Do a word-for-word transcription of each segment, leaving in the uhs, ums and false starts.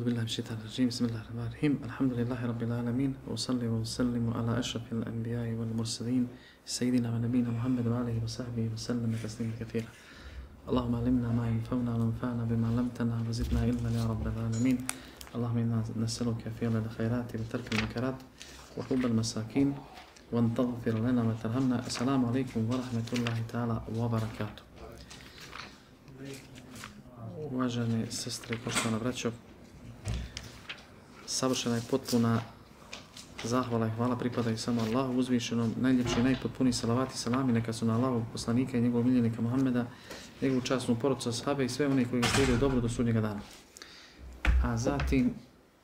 أعوذ بالله من الشيطان الرجيم بسم الله الرحمن الرحيم الحمد لله رب العالمين وأصلي وأسلم على أشرف الأنبياء والمرسلين سيدنا ونبينا محمد وآله وصحبه وسلم تسليما كثيرا اللهم علمنا ما ينفعنا وانفعنا بما علمتنا وزدنا علما يا رب العالمين اللهم إنا نسألك فعل الخيرات وترك المنكرات وحب المساكين وأن تغفر لنا وترحمنا. السلام عليكم ورحمة الله تعالى وبركاته. Uvažene sestre, poštovana braćo, savršena je potpuna zahvala i hvala pripadaju samo Allahu uzvišenom, najljepši i najpotpuniji salavati i salami neka su na Allahovog poslanika i njegovog miljenika Muhammeda, njegovu časnu porodcu ashabe i sve one koji ga slijeduju dobro do sudnjega dana. A zatim,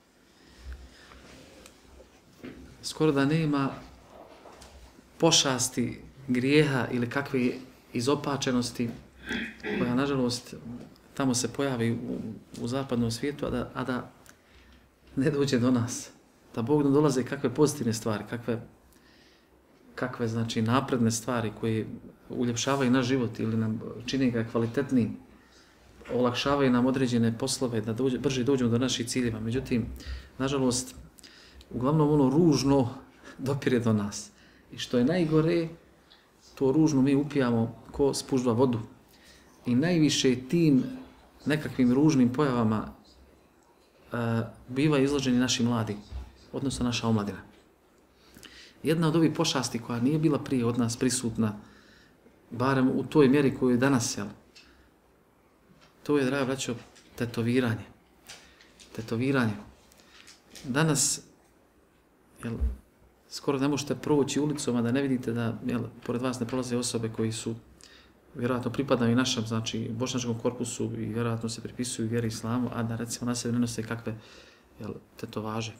skoro da nema pošasti, grijeha ili kakve izopačenosti koja, nažalost, tamo se pojavi u, u zapadnom svijetu, a da, a da ne dođe do nas. Da Bog nam dolaze kakve pozitivne stvari, kakve, kakve znači napredne stvari koje uljepšavaju naš život ili nam čine ga kvalitetnijim, olakšavaju nam određene poslove, da dođe, brže dođemo do naših ciljeva. Međutim, nažalost, uglavnom ono ružno dopire do nas. I što je najgore, to ružno mi upijamo ko spužva vodu. I najviše tim nekakvim ružnim pojavama uh, biva izloženi naši mladi, odnosno naša omladina. Jedna od ovih pošasti koja nije bila prije od nas prisutna, barem u toj mjeri koju je danas, jel, to je, draga braćo, tetoviranje. Tetoviranje. Danas, jel, skoro ne možete proći ulicom, a da ne vidite da, jel, pored vas ne prolaze osobe koji su vjerojatno pripadaju i našem, znači, bošnjačkom korpusu i vjerojatno se pripisuju vjeri islamu, a da recimo na sebe ne nose kakve, jel, tetovaže.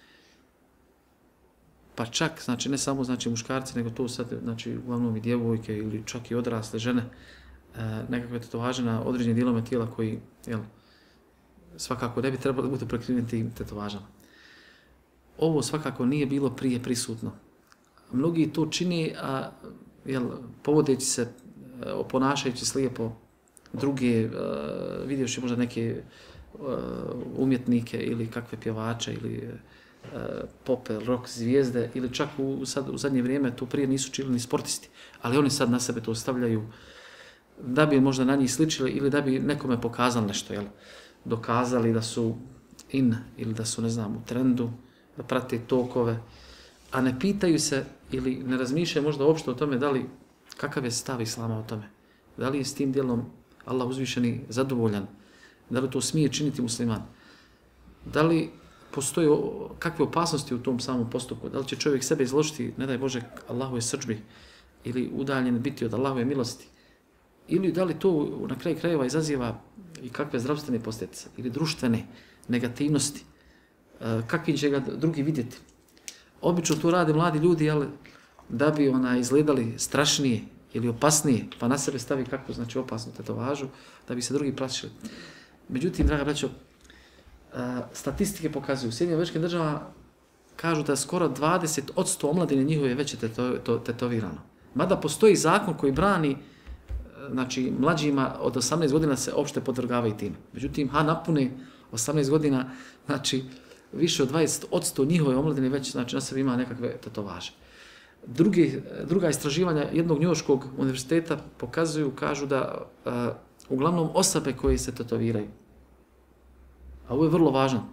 Pa čak, znači, ne samo znači muškarci, nego to sad, znači, uglavnom i djevojke ili čak i odrasle žene, e, nekakve tetovaže na određenim dijelome tijela koji, jel, svakako ne bi trebalo da budu prekriveni tim tetovažama. Ovo svakako nije bilo prije prisutno. Mnogi to čini, a, jel, povodeći se, oponašajući slijepo druge, uh, vidjevši možda neke uh, umjetnike ili kakve pjevače ili uh, pop, rock zvijezde ili čak u, sad, u zadnje vrijeme to prije nisu čili ni sportisti, ali oni sad na sebe to stavljaju da bi možda na njih sličili ili da bi nekome pokazali nešto, jel? Dokazali da su in ili da su, ne znam, u trendu, da prate tokove, a ne pitaju se ili ne razmišljaju možda uopšte o tome da li kakav je stav islama o tome? Da li je s tim djelom Allah uzvišeni zadovoljan? Da li to smije činiti musliman? Da li postoje kakve opasnosti u tom samom postupku? Da li će čovjek sebe izložiti, ne daj Bože, Allahove srdžbi ili udaljen biti od Allahove milosti? Ili da li to na kraju krajeva izaziva i kakve zdravstvene posljedice ili društvene negativnosti? Kakvi će ga drugi vidjeti? Obično to rade mladi ljudi, ali da bi ona izgledali strašnije ili opasnije, pa na sebe stavi kakvu, znači, opasnu tetovažu, da bi se drugi plašili. Međutim, draga braćo, statistike pokazuju, u Sjedinjenim Američkim Državama kažu da skoro dvadeset posto omladine njihove je već teto, tetovirano. Mada postoji zakon koji brani, znači, mlađima od osamnaest godina se opšte podvrgavaju tim. Međutim, ha, napune osamnaest godina, znači, više od dvadeset posto njihove omladine već, znači, na sebi ima nekakve tetovaže. Drugi, druga istraživanja jednog njujorškog univerziteta pokazuju, kažu da uh, uglavnom osobe koje se tetoviraju, a ovo je vrlo važno,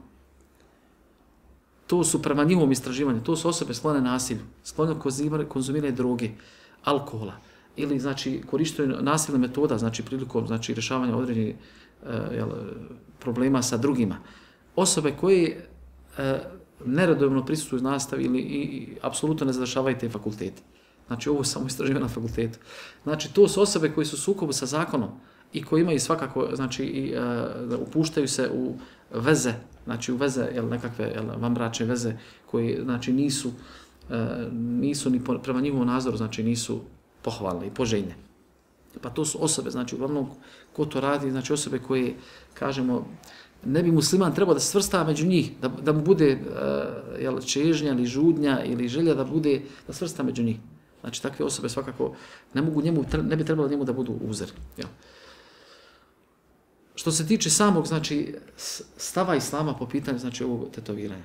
to su prema njihovom istraživanju, to su osobe sklone nasilju, sklone konzumiraju droge, alkohola ili, znači, korištenju nasilne metoda, znači, prilikom, znači, rješavanja određenih uh, jel, problema sa drugima. Osobe koje uh, neredovno prisutnuju nastavi ili i, i apsolutno ne završavaju te fakultete. Znači, ovo je samo istraživanje na fakultetu. Znači, to su osobe koji su u sukobu sa zakonom i koji imaju svakako, znači, i, uh, upuštaju se u veze, znači u veze, jel, nekakve, jel, vanbračne veze koje, znači, nisu, uh, nisu ni po, prema njihovom nazoru, znači, nisu pohvalne i poželjne. Pa to su osobe, znači, uglavnom, ko to radi, znači, osobe koje, kažemo, ne bi musliman trebao da se svrsta među njih, da, da mu bude uh, jel, čežnja ili žudnja ili želja da bude, da svrsta među njih. Znači, takve osobe svakako ne mogu njemu, ne bi trebalo njemu da budu uzor. Jel. što se tiče samog, znači, stava islama po pitanju, znači, ovog tetoviranja.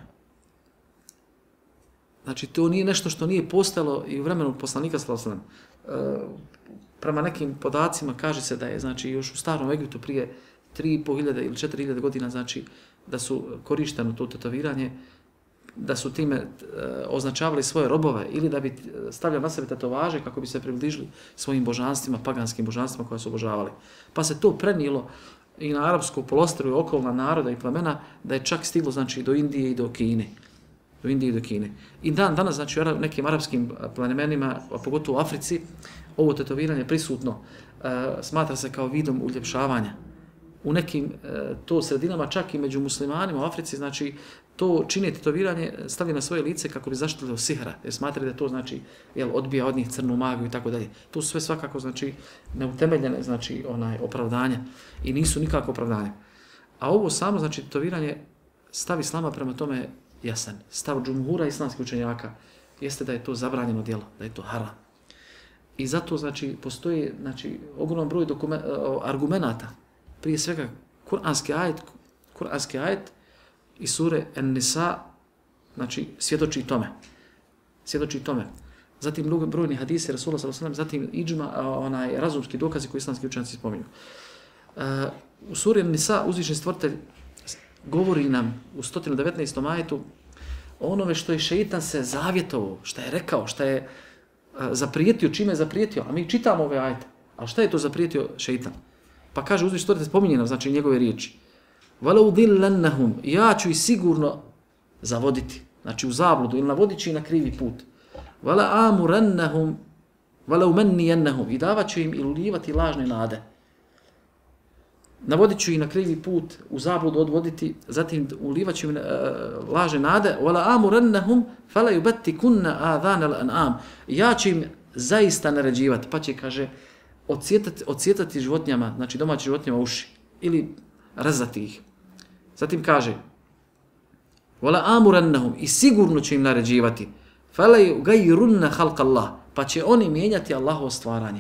Znači, to nije nešto što nije postalo i u vremenu poslanika, sallallahu alejhi ve sellem. Prema nekim podacima kaže se da je, znači, još u starom Egiptu prije tri i po hiljade ili četiri hiljade godina, znači, da su korišteno to tetoviranje, da su time e, označavali svoje robove ili da bi stavljali na sebe tetovaže kako bi se približili svojim božanstvima, paganskim božanstvima koja su obožavali. Pa se to prenijelo i na arapsku polostru i okolna naroda i plemena, da je čak stiglo, znači, do Indije i do Kine. Do Indije i do Kine. I dan danas, znači, u nekim arapskim plemenima, a pogotovo u Africi, ovo tetoviranje prisutno e, smatra se kao vidom uljepšavanja. U nekim e, to sredinama, čak i među muslimanima u Africi, znači, to čini tetoviranje, stavi na svoje lice kako bi zaštitili od sihra, jer smatraju da to, znači, jel, odbija od njih crnu magiju i tako dalje. To su sve svakako, znači, neutemeljene, znači, onaj, opravdanja i nisu nikako opravdanja. A ovo samo, znači, tetoviranje, stav islama prema tome jasan. Stav džumhura islamskih učenjaka jeste da je to zabranjeno djelo, da je to haram. I zato, znači, postoji, znači, ogroman broj argumenata, prije svega kuranski ajet, kuranski ajet i sure En-Nisa, znači, svjedoči tome. Svjedoči tome. Zatim brojni hadisi Rasula sallallahu alejhi ve sellem, zatim idžma, onaj razumski dokazi koji islamski učenjaci spominju. Uh, u suri En-Nisa uzvišeni stvoritelj govori nam u sto devetnaestom ajetu o onome što je šeitan se zavjetovao, što je rekao, što je uh, zaprijetio, čime je zaprijetio. A mi čitamo ove ajete. A šta je to zaprijetio šeitan? Pa kaže uzvišeni stvoritelj, spominje nam, znači, njegove riječi. وَلَوْدِلَّنَّهُمْ, ja ću ih sigurno zavoditi, znači u zabludu, ili navodit ću ih na krivi put. وَلَأَمُرَنَّهُمْ وَلَوْمَنِّيَنَّهُمْ, i davat ću im ili ulijevati lažne nade. Navodit ću ih na krivi put, u zabludu odvoditi, zatim ulivat ću im uh, lažne nade. وَلَأَمُرَنَّهُمْ فَلَيُبَتِّكُنَّ آذَانَ الْأَنْعَامِ, ja ću im zaista naređivati, pa će, kaže, odsjetati, odsjetati životinjama, znači domaćim životinjama uši, ili rezati ih. Zatim kaže, wala amurannahum, i sigurno će im naređivati, fala yugayyirunna khalqa Allah, pa će oni mijenjati Allahovo stvaranje.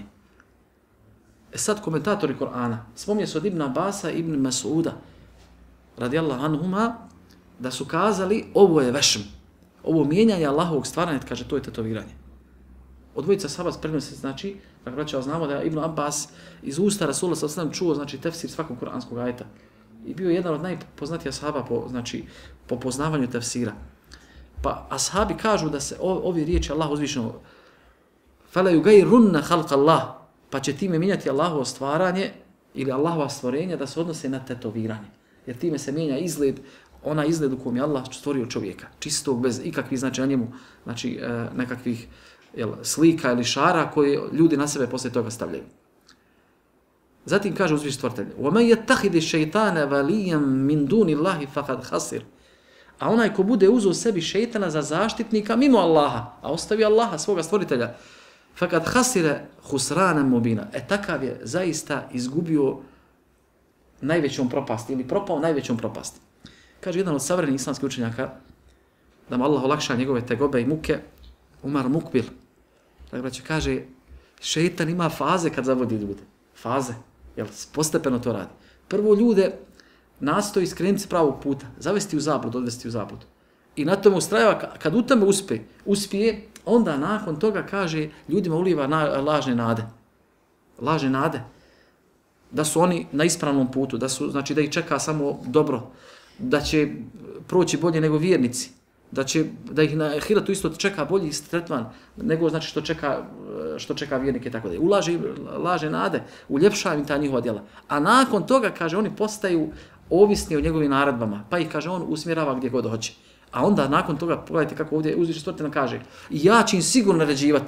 E sad komentatori Kur'ana spominje se od Ibn Abasa i Ibn Mas'uda radijallahu anhuma da su kazali ovo je vešm, ovo mijenjanje Allahovog stvaranja, kaže to je tetoviranje. Od dvojica sahaba prenose, znači, dakle, braćo, znamo da je Ibn Abbas iz usta Rasula sallallahu alejhi ve sellem čuo, znači, tefsir svakog kuranskog ajeta. I bio jedan od najpoznatijih ashaba po, znači, po poznavanju tefsira. Pa ashabi kažu da se ovi riječi Allah uzvišeno fala yugayyirunna khalqa Allah, pa će time mijenjati Allahovo stvaranje ili Allahova stvorenja da se odnose na tetoviranje. Jer time se mijenja izgled, ona izgled u kojem je Allah stvorio čovjeka, čistog, bez ikakvih, znači, na njemu, znači, nekakvih jel, slika ili šara koje ljudi na sebe poslije toga stavljaju. Zatim kaže uzvišeni stvoritelj: وَمَنْ يَتَّخِذِ الشَّيْطَانَ وَلِيًّا مِنْ دُونِ اللَّهِ فَقَدْ خَسِرَ. A onaj ko bude uzeo sebi šejtana za zaštitnika mimo Allaha, a ostavi Allaha, svoga stvoritelja, فَقَدْ خَسِرَ خُسْرَانًا مُبِينًا. E takav je zaista izgubio najvećom propasti ili propao najvećom propasti. Kaže jedan od savremenih islamskih učenjaka, da mu Allah olakša njegove tegobe i muke, Umar Mukbil. Dakle, kaže, šejtan ima faze kad zavodi ljude. Faze. Jel, postepeno to radi. Prvo ljude nastoji skrenuti s pravog puta, zavesti u zablud, odvesti u zablud. I na tome ustrajava, kad u tome uspe, uspije, onda nakon toga kaže, ljudima uliva na, lažne nade. Lažne nade. Da su oni na ispravnom putu, da su, znači da ih čeka samo dobro, da će proći bolje nego vjernici, da će da ih na ahiratu isto čeka bolji tretman nego znači što čeka što čeka vjernike, tako da ulaže laže nade, uljepšava im ta njihova djela. A nakon toga, kaže, oni postaju ovisni o njegovim naredbama, pa ih, kaže, on usmjerava gdje god hoće. A onda nakon toga, pogledajte kako ovdje uzvišeni stvoritelj kaže, ja ću im sigurno naređivati.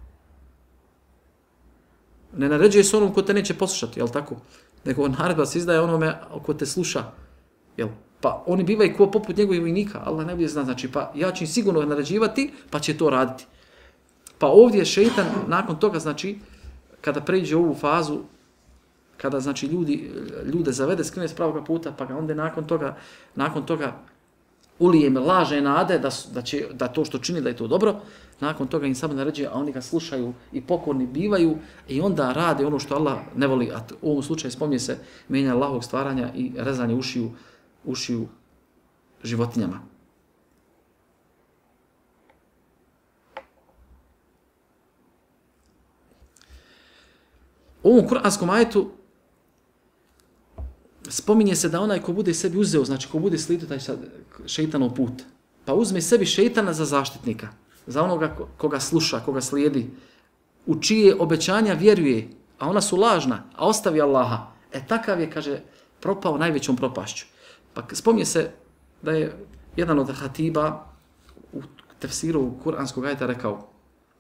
Ne naređuje se onom ko te neće poslušati, jel tako? Nego naredba se izdaje onome ko te sluša, jel? Pa oni bivaju ko poput njegovih vojnika, Allah najbolje zna, znači, pa ja ću im sigurno naređivati, pa će to raditi. Pa ovdje šejtan nakon toga, znači, kada pređe ovu fazu, kada, znači, ljudi, ljude zavede, skrene s pravog puta, pa ga onda nakon toga, nakon toga ulije im lažne nade da, da, će, da to što čini da je to dobro, nakon toga im samo naređuje, a oni ga slušaju i pokorni bivaju i onda rade ono što Allah ne voli. A u ovom slučaju spominje se mijenja Allahovog stvaranja i rezanje ušiju, ušiju životinjama. U ovom kuranskom ajetu spominje se da onaj ko bude sebi uzeo, znači ko bude slijedio taj šeitanov put, pa uzme sebi šeitana za zaštitnika, za onoga koga sluša, koga slijedi, u čije obećanja vjeruje, a ona su lažna, a ostavi Allaha, e takav je, kaže, propao najvećom propašću. Pa spominje se da je jedan od hatiba u tefsiru kuranskog ajeta rekao,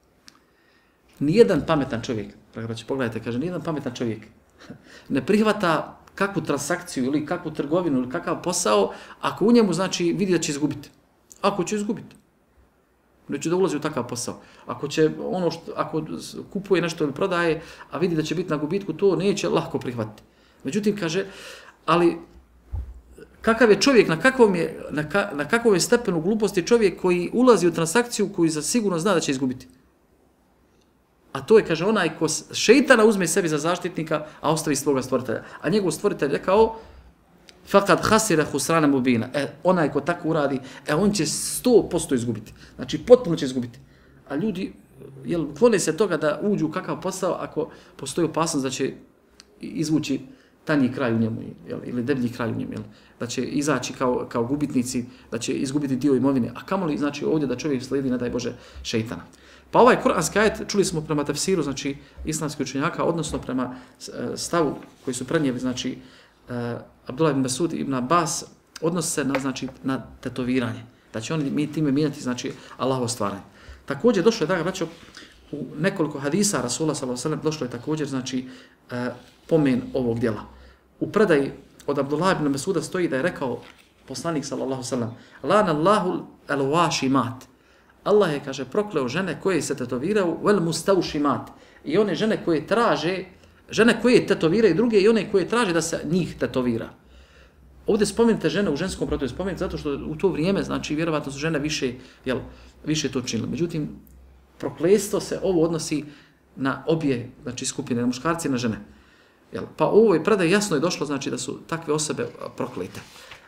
nijedan pametan čovjek, znači pogledajte, kaže, nijedan pametan čovjek ne prihvata kakvu transakciju ili kakvu trgovinu ili kakav posao, ako u njemu znači vidi da će izgubiti. Ako će izgubiti. Neće da ulazi u takav posao. Ako će ono što, ako kupuje nešto ili prodaje, a vidi da će biti na gubitku, to neće lako prihvatiti. Međutim, kaže, ali kakav je čovjek, na kakvom je, na, ka, na kakvom je stepenu gluposti čovjek koji ulazi u transakciju koju za sigurno zna da će izgubiti. A to je, kaže, onaj ko šeitana uzme sebi za zaštitnika, a ostavi svoga stvoritelja. A njegov stvoritelj je rekao, fakad hasira husrana mubina. E, onaj ko tako uradi, e, on će sto posto izgubiti. Znači, potpuno će izgubiti. A ljudi, jel, klone se toga da uđu u kakav posao ako postoji opasnost da će izvući tanji kraj u njemu, jel, ili deblji kraj u njemu, jel, da će izaći kao, kao gubitnici, da će izgubiti dio imovine. A kamoli, znači, ovdje da čovjek slijedi, ne daj Bože, šeitana. Pa ovaj kuranski ajet, čuli smo prema tefsiru, znači, islamskih učenjaka, odnosno prema stavu koji su prenijeli, znači, uh, Abdullah ibn Masud ibn Abbas, odnosi se na, znači, na tetoviranje. Da će oni mi time mijenjati, znači, Allahovo stvaranje. Također došlo je, da ga vraćao, u nekoliko hadisa Rasula sallallahu alejhi ve sellem došlo je također, znači, uh, pomen ovog djela. U predaji od Abdullah ibn Masuda stoji da je rekao poslanik sallallahu alejhi ve sellem: "Lana Allahu al-washimat." Allah je, kaže, prokleo žene koje se tetoviraju, vel mustawshimat. I one žene koje traže, žene koje tetoviraju druge i one koje traže da se njih tetovira. Ovdje spomenute žene u ženskom protoju spomenute zato što u to vrijeme, znači, vjerovatno su žene više, jel, više to činile. Međutim, prokletstvo se ovo odnosi na obje, znači, skupine, na muškarci i na žene. Jel? Pa u ovoj predaji jasno je došlo, znači, da su takve osobe proklete.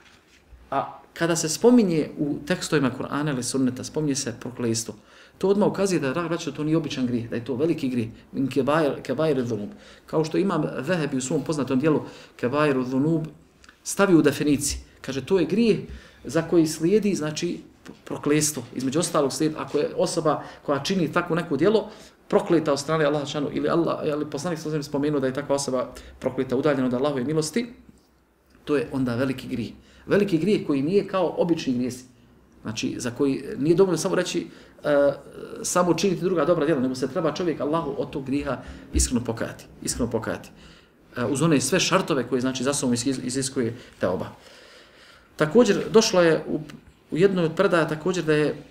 A kada se spominje u tekstovima Kur'ana ili Sunneta, spominje se prokletstvo, to odmah ukazuje da, braćo, to nije običan grijeh, da je to veliki grijeh, min kebair, kebair dhunub. Kao što imam Vehebi u svom poznatom dijelu kebair dhunub stavi u definiciji. Kaže, to je grijeh za koji slijedi, znači, prokletstvo. Između ostalog slijedi, ako je osoba koja čini takvo neko djelo, prokleta od strane Allaha šanu, ili Allah, ili poslanik sallallahu spomenuo da je takva osoba prokleta, udaljena od Allahove milosti, to je onda veliki grijeh. Veliki grijeh koji nije kao obični grijesi. Znači, za koji nije dovoljno samo reći, uh, samo činiti druga dobra djela, nego se treba čovjek Allahu od tog grijeha iskreno pokajati. Iskreno pokajati. Uh, uz one sve šartove koje, znači, za sobom iziskuje te oba. Također, došlo je u, u jednoj od predaja također da je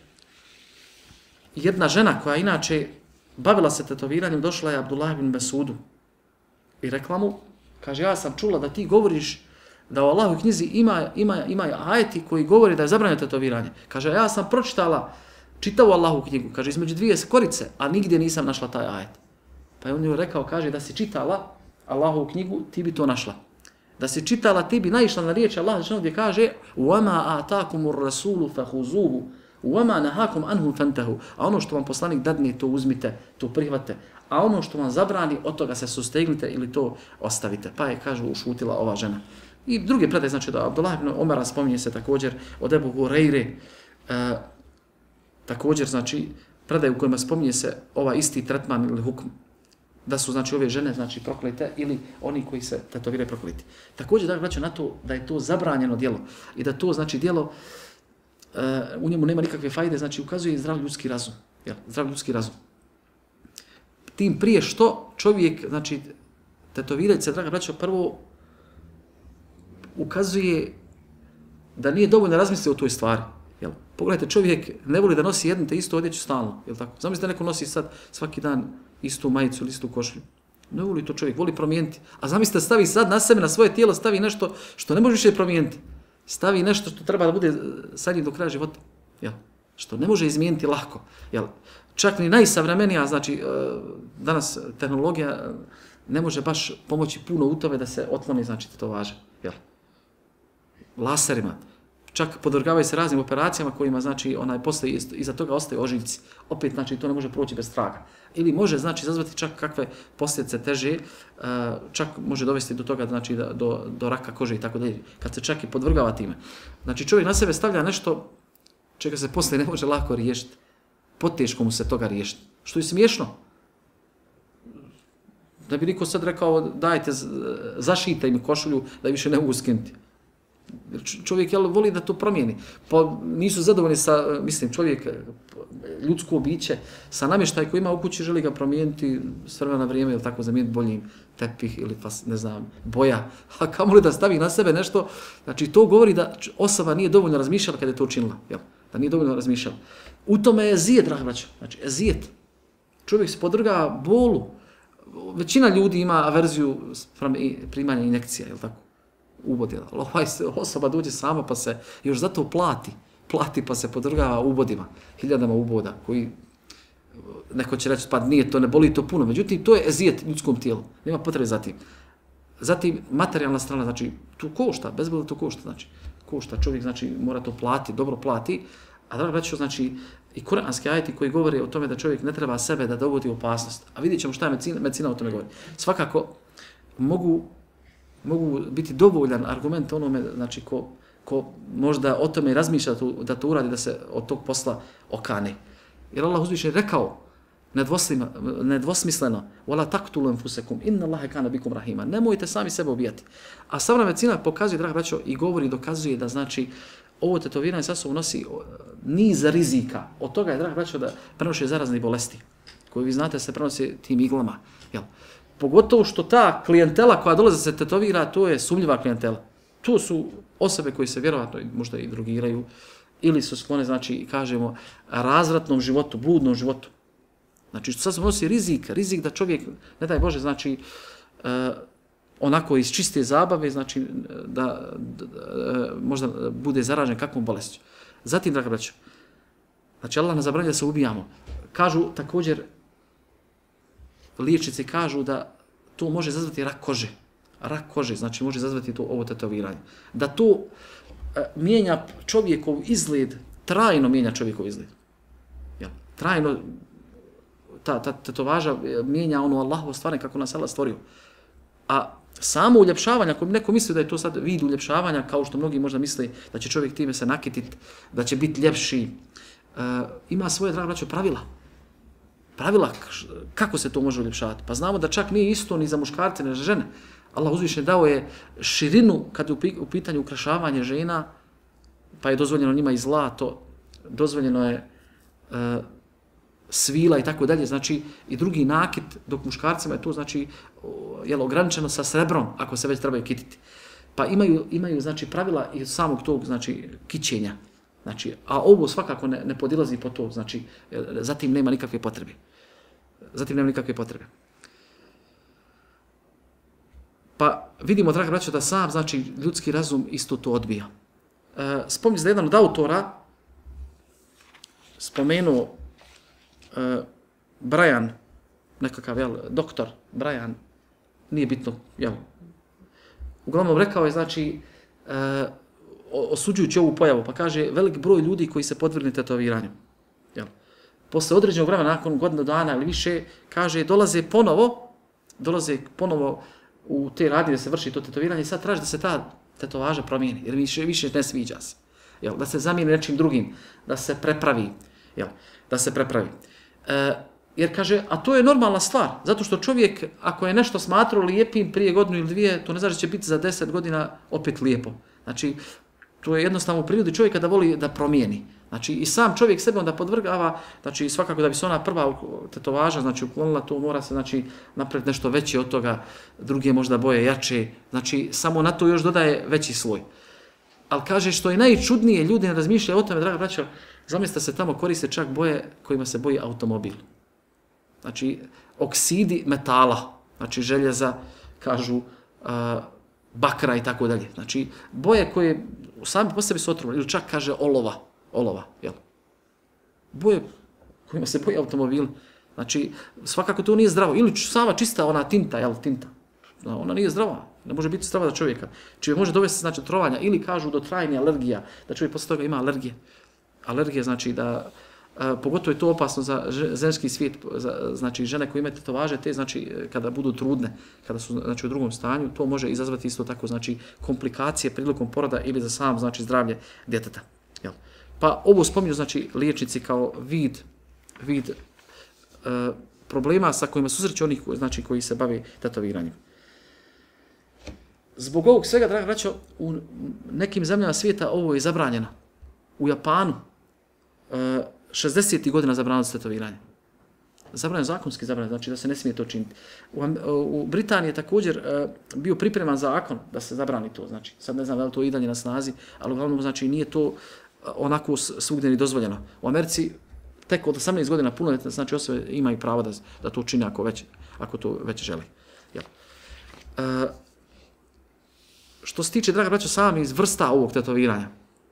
jedna žena koja inače bavila se tetoviranjem, došla je Abdullah ibn Masudu i rekla mu, kaže, ja sam čula da ti govoriš da u Allahovoj knjizi ima, ima, ima ajeti koji govori da je zabranjeno tetoviranje. Kaže, ja sam pročitala, čitao Allahovu knjigu, kaže, između dvije korice, a nigdje nisam našla taj ajet. Pa je on joj rekao, kaže, da si čitala Allahovu knjigu, ti bi to našla. Da si čitala, ti bi naišla na riječ Allah gdje kaže وَمَا آتَاكُمُ الرَّسُولُ فَهُزُوهُ وَمَا نَهَاكُمْ عَنْهُ فَانْتَهُ. A ono što vam poslanik dadne, to uzmite, to prihvate. A ono što vam zabrani, od toga se sustegnite ili to ostavite. Pa je, kažu, ušutila ova žena. I druge predaje, znači da Abdullah ibn Omara spominje se također od Ebu Hureyre, e, također, znači, predaje u kojima spominje se ova isti tretman ili hukm, da su, znači, ove žene, znači, proklete ili oni koji se tetoviraju prokleti. Također, da vraćam na to da je to zabranjeno djelo i da to, znači, djelo, e, u njemu nema nikakve fajde, znači, ukazuje zdrav ljudski razum. Jel? Zdrav ljudski razum. Tim prije što čovjek, znači, tetovirajući se, draga braćo, prvo ukazuje da nije dovoljno razmisliti o toj stvari. Jel? Pogledajte, čovjek ne voli da nosi jednu te istu odjeću stalno. Jel tako? Zamislite da neko nosi sad svaki dan istu majicu ili istu košlju. Ne voli to čovjek, voli promijeniti. A zamislite, stavi sad na sebe, na svoje tijelo, stavi nešto što ne može više promijeniti. Stavi nešto što treba da bude sa njim do kraja života. Jel? što ne može izmijeniti lako. Jel? Čak ni najsavremenija, znači danas tehnologija ne može baš pomoći puno u tome da se otkloni, znači tetovaže. Jel? Laserima. Čak podvrgavaju se raznim operacijama kojima, znači, onaj posle iza toga ostaju ožiljci. Opet, znači, to ne može proći bez traga. Ili može, znači, izazvati čak kakve posljedice teže, čak može dovesti do toga, znači, do, do raka kože i tako dalje, kad se čak i podvrgava time. Znači, čovjek na sebe stavlja nešto čega se posle ne može lako riješiti. Poteško mu se toga riješiti. Što je smiješno. Da bi niko sad rekao, dajte, zašijte mi košulju da više ne mogu skinuti. Čovjek jel, voli da to promijeni. Pa nisu zadovoljni sa, mislim, čovjek, ljudsko biće, sa namještaj koji ima u kući, želi ga promijeniti s vremena na vrijeme, ili tako zamijeniti boljim tepih ili pa, ne znam, boja. A kamo li da stavi na sebe nešto? Znači, to govori da osoba nije dovoljno razmišljala kada je to učinila. Jel? Da nije dovoljno razmišljala. U tome je ezijet, dragi braćo. Znači, ezijet. Čovjek se podvrga bolu. Većina ljudi ima averziju primanja injekcija, jel tako? Ubodila. Ovaj osoba dođe sama pa se još zato plati. Plati pa se podvrgava ubodima. Hiljadama uboda koji neko će reći pa nije to, ne boli to puno. Međutim, to je ezijet ljudskom tijelu. Nema potrebe za tim. Zatim, materijalna strana, znači, tu košta, bezbolno to košta, znači, košta, čovjek, znači, mora to plati, dobro plati, a drago braćo, znači, i kuranski ajeti koji govore o tome da čovjek ne treba sebe da dovodi u opasnost. A vidjet ćemo šta je medicina, medicina o tome govori. Svakako, mogu mogu biti dovoljan argument onome, znači, ko, ko možda o tome razmišlja da to, da to uradi, da se od tog posla okane. Jer Allah uzviše rekao, nedvosmisleno, وَلَا تَقْتُلُوا أَنفُسَكُمْ إِنَّ اللَّهَ كَانَ بِكُمْ رَحِيمًا. Nemojte sami sebe ubijati. A savremena medicina pokazuje, dragi braćo, i govori i dokazuje da, znači, ovo tetoviranje sa sobom nosi niz rizika. Od toga je, dragi braćo, da prenoše zarazne bolesti, koje vi znate se prenose tim iglama. Jel? Pogotovo što ta klijentela koja dolaze se tetovira, to je sumnjiva klijentela. To su osobe koji se vjerovatno možda i drogiraju ili su sklone, znači, kažemo, razvratnom životu, bludnom životu. Znači, što sad se nosi rizik, rizik da čovjek, ne daj Bože, znači, eh, onako iz čiste zabave, znači, da, da, da možda bude zaražen kakvom bolestju. Zatim, draga braćo, znači, Allah nas zabranjuje da se ubijamo. Kažu također, liječnici kažu da to može izazvati rak kože. Rak kože, znači može izazvati to ovo tetoviranje. Da to e, mijenja čovjekov izgled, trajno mijenja čovjekov izgled. Jel? Trajno ta, ta tetovaža mijenja ono Allahovo stvaranje kako nas Allah stvorio. A samo uljepšavanje, ako neko misli da je to sad vid uljepšavanja, kao što mnogi možda misle da će čovjek time se nakititi, da će biti ljepši, e, ima svoje, drago braćo, pravila. Pravila kako se to može uljepšavati. Pa znamo da čak nije isto ni za muškarce, ni za žene. Allah uzviše dao je širinu kad je u pitanju ukrašavanje žena, pa je dozvoljeno njima i zlato, dozvoljeno je e, svila i tako dalje, znači i drugi nakit, dok muškarcima je to, znači, jel, ograničeno sa srebrom, ako se već trebaju kititi. Pa imaju, imaju znači, pravila i samog tog, znači, kićenja. Znači, a ovo svakako ne, ne podilazi po to, znači, zatim nema nikakve potrebe. Zatim nema nikakve potrebe. Pa vidimo, draga braćo, da sam, znači, ljudski razum isto to odbija. E, Spomni da jedan od autora spomenuo e, Brian, nekakav, jel, doktor Brian, nije bitno, jel, uglavnom rekao je, znači, e, osuđujući ovu pojavu, pa kaže velik broj ljudi koji se podvrgnu tetoviranju. Jel? Posle određenog vremena, nakon godinu dana ili više, kaže, dolaze ponovo, dolaze ponovo u te radnje da se vrši to tetoviranje i sad traži da se ta tetovaža promijeni, jer više, više ne sviđa se. Jel? Da se zamijeni nečim drugim, da se prepravi. Jel? Da se prepravi. E, jer kaže, a to je normalna stvar, zato što čovjek, ako je nešto smatrao lijepim prije godinu ili dvije, to ne znači da će biti za deset godina opet lijepo. Znači, to je jednostavno u prirodi čovjeka da voli da promijeni. Znači, i sam čovjek sebe onda podvrgava, znači, svakako da bi se ona prva tetovaža, znači, uklonila, to mora se, znači, napraviti nešto veće od toga, druge možda boje jače, znači, samo na to još dodaje veći sloj. Ali kaže, što je najčudnije, ljudi ne razmišljaju o tome, draga braćo, zamislite se tamo koriste čak boje kojima se boji automobil. Znači, oksidi metala, znači, željeza, kažu, uh, bakra i tako dalje. Znači, boje koje sami po sebi su otrovne, ili čak kaže olova, olova, jel? boje kojima se boje automobili. Znači, svakako to nije zdravo. Ili sama čista ona tinta, jel, tinta. Ona nije zdrava. Ne može biti zdrava za čovjeka. Čovjek može dovesti, znači, trovanja. Ili kažu do trajne alergija. Da čovjek posle toga ima alergije. Alergije, znači, da... A, pogotovo je to opasno za ženski svijet, za, znači žene koje imaju tetovaže, te znači kada budu trudne, kada su znači u drugom stanju, to može izazvati isto tako znači komplikacije prilikom poroda ili za sam znači zdravlje djeteta. Jel? Pa ovo spominju znači liječnici kao vid vid e, problema sa kojima susreću onih znači koji se bave tetoviranjem. Zbog ovog svega, draga braćo, u nekim zemljama svijeta ovo je zabranjeno. U Japanu e, šezdesetih godina zabranilo se tetoviranje. Zabranjeno, zakonski zabranjeno, znači da se ne smije to činiti. U, u Britaniji je također uh, bio pripreman zakon da se zabrani to, znači sad ne znam da li to i dalje na snazi, ali uglavnom znači nije to onako svugdje ni dozvoljeno. U Americi tek od osamnaest godina punoljetne, znači osobe imaju pravo da, da to čine ako, već, ako to već želi. Jel? Uh, što se tiče, draga braćo, samih vrsta ovog tetoviranja,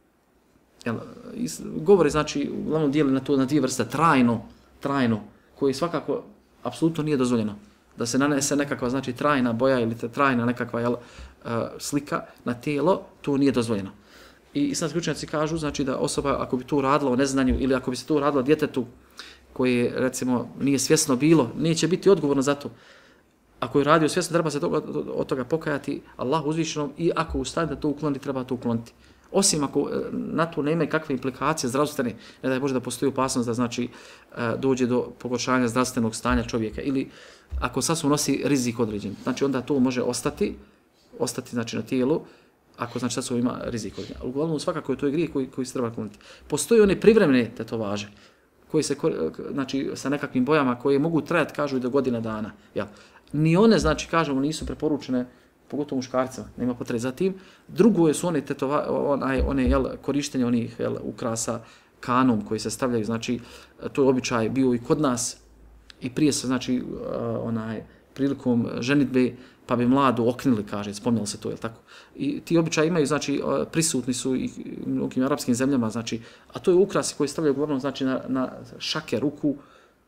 jel, govore, znači, uglavnom dijeli na to na dvije vrste, trajno, trajno, koji svakako apsolutno nije dozvoljeno. Da se nanese nekakva, znači, trajna boja ili trajna nekakva jel, uh, slika na tijelo, to nije dozvoljeno. I islamski učenjaci kažu, znači, da osoba, ako bi to uradila o neznanju ili ako bi se to uradila djetetu koje, recimo, nije svjesno bilo, neće biti odgovorno za to. Ako je radio svjesno, treba se toga, od toga pokajati Allah uzvišenom i ako ustane da to ukloni, treba to ukloniti. Osim ako na to nema kakve implikacije zdravstvene, ne daj Bože da postoji opasnost da znači dođe do pogoršanja zdravstvenog stanja čovjeka ili ako sasvim nosi rizik određen. Znači onda to može ostati, ostati znači na tijelu, ako znači sasvim ima rizik određen. Ali uglavnom svakako je to je grijeh koji, koji se treba kloniti. Postoji one privremene tetovaže koji se znači sa nekakvim bojama koje mogu trajati kažu i do godina dana. Ja. Ni one znači kažemo nisu preporučene pogotovo muškarcima, nema potrebe za tim. Drugo je su one, tetova, onaj, one jel, korištenje onih jel, ukrasa kanom koji se stavljaju, znači to je običaj bio i kod nas i prije se, znači, onaj, prilikom ženitbe pa bi mladu oknili, kaže, spominjalo se to, jel tako. I ti običaji imaju, znači, prisutni su i u mnogim arapskim zemljama, znači, a to je ukrasi koji stavljaju uglavnom, znači, na, na šake, ruku,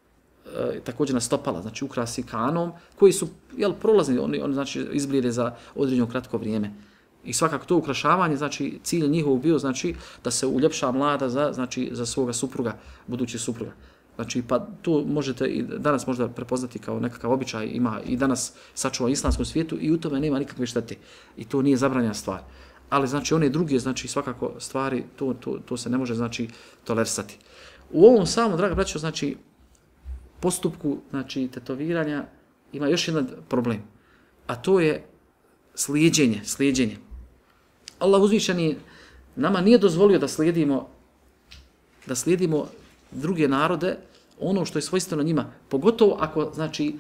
e, također na stopala, znači, ukrasi kanom, koji su, jel, prolazni, oni, oni znači, izblijede za određeno kratko vrijeme. I svakako to ukrašavanje, znači, cilj njihov bio, znači, da se uljepša mlada za, znači, za svoga supruga, budući supruga. Znači, pa to možete i danas možda prepoznati kao nekakav običaj, ima i danas sačuva u islamskom svijetu i u tome nema nikakve štete. I to nije zabranjena stvar. Ali, znači, one druge, znači, svakako stvari, to, to, to se ne može, znači, tolerisati. U ovom samom, draga braćo, znači, postupku, znači, tetoviranja ima još jedan problem. A to je slijedjenje, slijedjenje. Allah uzvišeni nama nije dozvolio da slijedimo, da slijedimo druge narode, ono što je svojstveno njima, pogotovo ako, znači,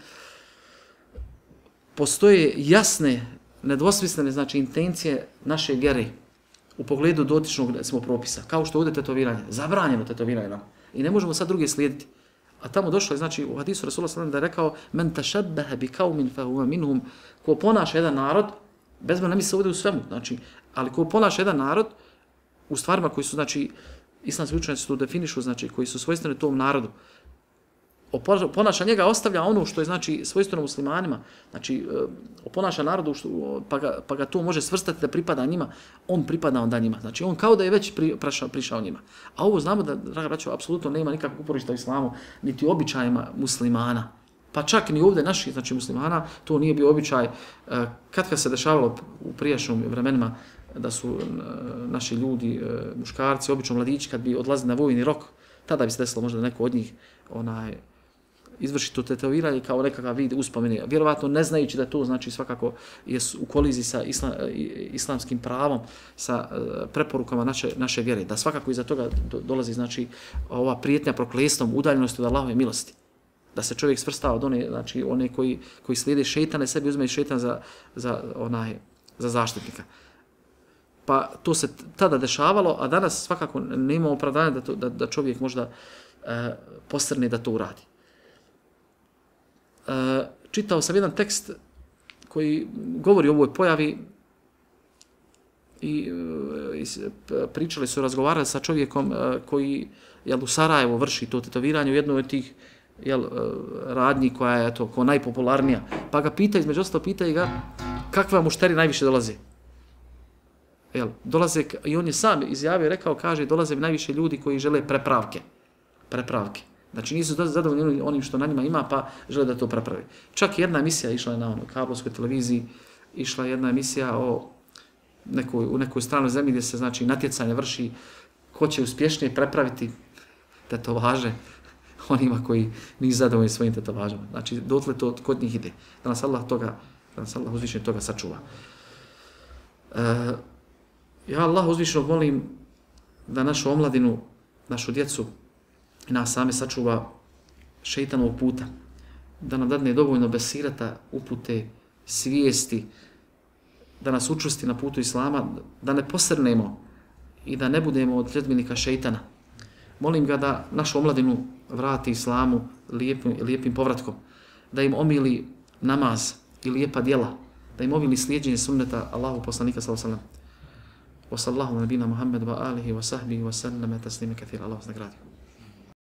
postoje jasne, nedvosmislene, znači, intencije naše vjere u pogledu dotičnog, smo propisa, kao što ovdje tetoviranje, zabranjeno tetoviranje nam. I ne možemo sad druge slijediti. A tamo došlo je, znači, u hadisu Rasulullah sallallahu alejhi ve sellem da je rekao men tashabbaha bi qaumin fa huwa minhum, ko ponaša jedan narod, bez mene ne misli ovdje u svemu, znači, ali ko ponaša jedan narod u stvarima koji su, znači, islamski učenjaci to definišu, znači, koji su svojstveni tom narodu. Oponaša njega, ostavlja ono što je, znači, svojstveno muslimanima, znači, oponaša narodu, što, pa, ga, pa ga to može svrstati da pripada njima, on pripada onda njima. Znači, on kao da je već pri, prašao, prišao njima. A ovo znamo da, draga braćo, apsolutno nema nikakvog uporišta u islamu, niti običajima muslimana. Pa čak ni ovdje naših, znači, muslimana, to nije bio običaj. Kad kad se dešavalo u prijašnjim vremenima, da su naši ljudi, muškarci, obično mladići, kad bi odlazili na vojni rok, tada bi se desilo možda neko od njih onaj, izvrši to tetoviranje kao nekakav vid uspomene. Vjerovatno ne znajući da to znači svakako je u koliziji sa islam, islamskim pravom, sa preporukama naše, naše vjere. Da svakako iza toga dolazi znači ova prijetnja proklestvom, udaljenosti od Allahove milosti. Da se čovjek svrstava od one, znači, one koji, koji slijede šejtane, sebi uzme šejtan za, za, onaj, za zaštitnika. Pa to se tada dešavalo, a danas svakako nema opravdanja da, to, da, da čovjek možda e, posrne da to uradi. E, čitao sam jedan tekst koji govori o ovoj pojavi i, i pričali su, razgovarali sa čovjekom koji jel, u Sarajevu vrši to tetoviranje u jednoj od tih jel, radnji koja je to ko najpopularnija. Pa ga pita, između ostalo pitaju ga kakva mušteri najviše dolaze. Jel, dolaze, i on je sam izjavio, rekao, kaže, dolaze najviše ljudi koji žele prepravke. Prepravke. Znači nisu zadovoljni onim što na njima ima, pa žele da to prepravi. Čak jedna emisija išla je na ono, kablovskoj televiziji, išla je jedna emisija o nekoj, u nekoj stranoj zemlji gdje se znači natjecanje vrši ko će uspješnije prepraviti tetovaže onima koji nisu zadovoljni svojim tetovažama. Znači, dotle to kod njih ide. Da nas Allah toga, da nas Allah uzvišeno toga sačuva. E, ja Allah uzvišeno molim da našu omladinu, našu djecu i nas same sačuva šejtanovog puta. Da nam dadne dovoljno besirata, upute, svijesti, da nas učvrsti na putu Islama, da ne posrnemo i da ne budemo od sljedbenika šejtana. Molim ga da našu omladinu vrati Islamu lijepim, lijepim povratkom, da im omili namaz i lijepa djela, da im omili slijeđenje sunneta Allahu poslanika sallallahu alejhi ve sellem. Wa sallallahu nabina Muhammed wa alihi wa sahbihi wa sallam taslima kathira. Allah vas nagradio.